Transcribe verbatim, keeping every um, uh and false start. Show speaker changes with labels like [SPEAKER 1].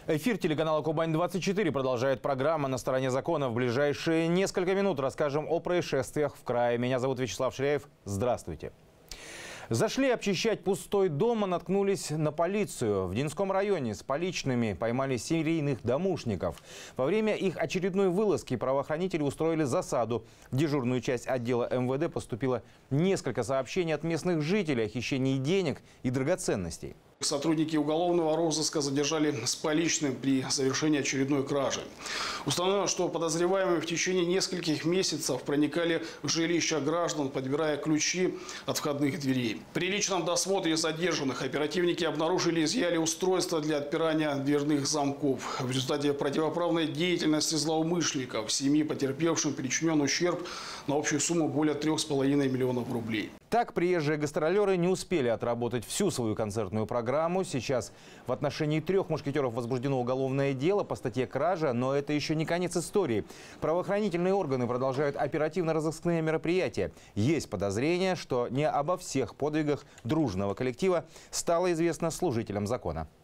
[SPEAKER 1] Эфир телеканала Кубань двадцать четыре продолжает программа «На стороне закона». В ближайшие несколько минут расскажем о происшествиях в крае. Меня зовут Вячеслав Ширяев. Здравствуйте. Зашли обчищать пустой дом, а наткнулись на полицию. В Динском районе с поличными поймали серийных домушников. Во время их очередной вылазки правоохранители устроили засаду. В дежурную часть отдела эм вэ дэ поступило несколько сообщений от местных жителей о хищении денег и драгоценностей.
[SPEAKER 2] Сотрудники уголовного розыска задержали с поличным при совершении очередной кражи. Установлено, что подозреваемые в течение нескольких месяцев проникали в жилища граждан, подбирая ключи от входных дверей. При личном досмотре задержанных оперативники обнаружили и изъяли устройства для отпирания дверных замков. В результате противоправной деятельности злоумышленников семьи потерпевшим причинен ущерб на общую сумму более трех с половиной миллионов рублей.
[SPEAKER 1] Так, приезжие гастролеры не успели отработать всю свою концертную программу. Сейчас в отношении трех мушкетеров возбуждено уголовное дело по статье «Кража», но это еще не конец истории. Правоохранительные органы продолжают оперативно-розыскные мероприятия. Есть подозрение, что не обо всех подвигах дружного коллектива стало известно служителям закона.